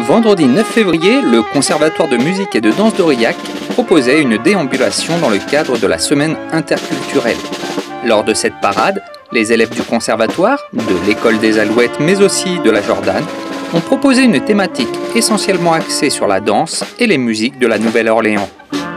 Vendredi 9 février, le Conservatoire de musique et de danse d'Aurillac proposait une déambulation dans le cadre de la semaine interculturelle. Lors de cette parade, les élèves du conservatoire, de l'école des Alouettes mais aussi de la Jordane, ont proposé une thématique essentiellement axée sur la danse et les musiques de la Nouvelle-Orléans.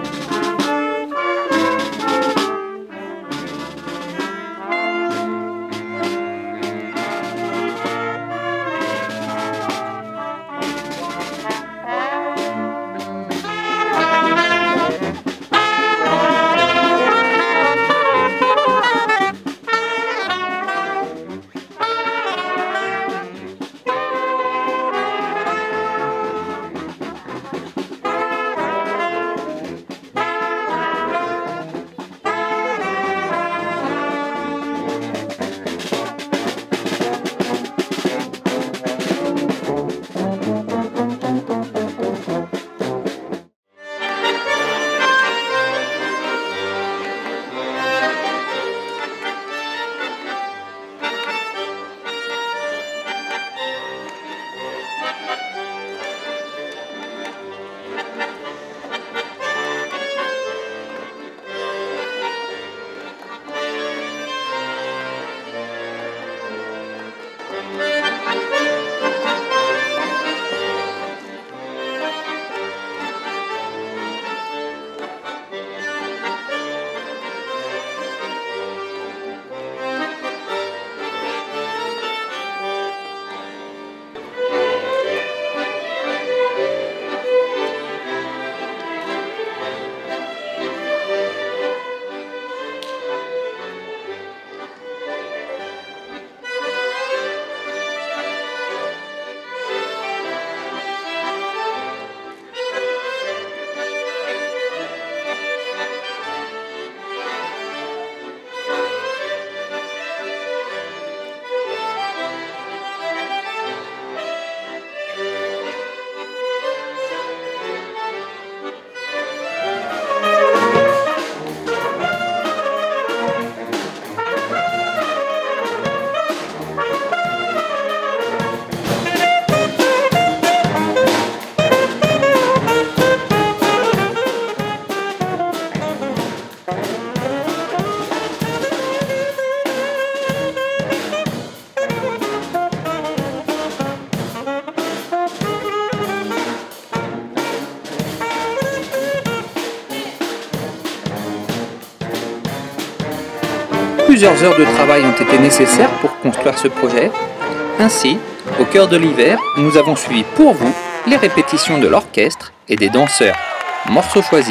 Plusieurs heures de travail ont été nécessaires pour construire ce projet. Ainsi, au cœur de l'hiver, nous avons suivi pour vous les répétitions de l'orchestre et des danseurs. Morceau choisi.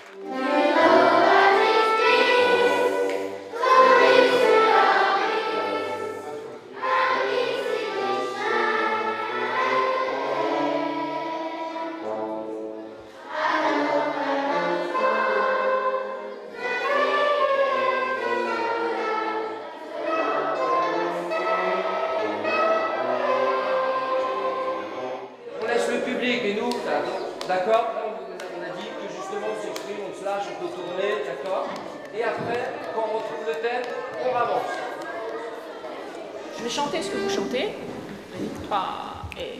Et nous, d'accord, on a dit que justement on s'exprime, on se lâche, on peut tourner, d'accord. Et après, quand on retrouve le thème, on avance. Je vais chanter ce que vous chantez. 3 et...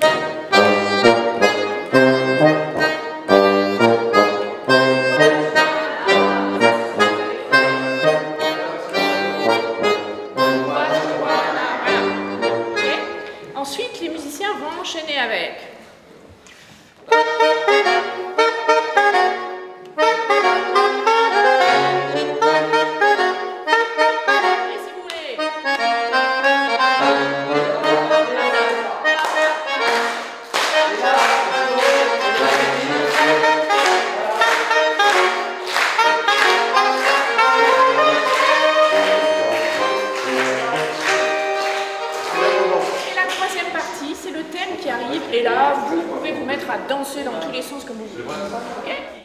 Ensuite, les musiciens vont enchaîner avec. C'est le thème qui arrive et là vous pouvez vous mettre à danser dans tous les sens comme vous voulez. Okay.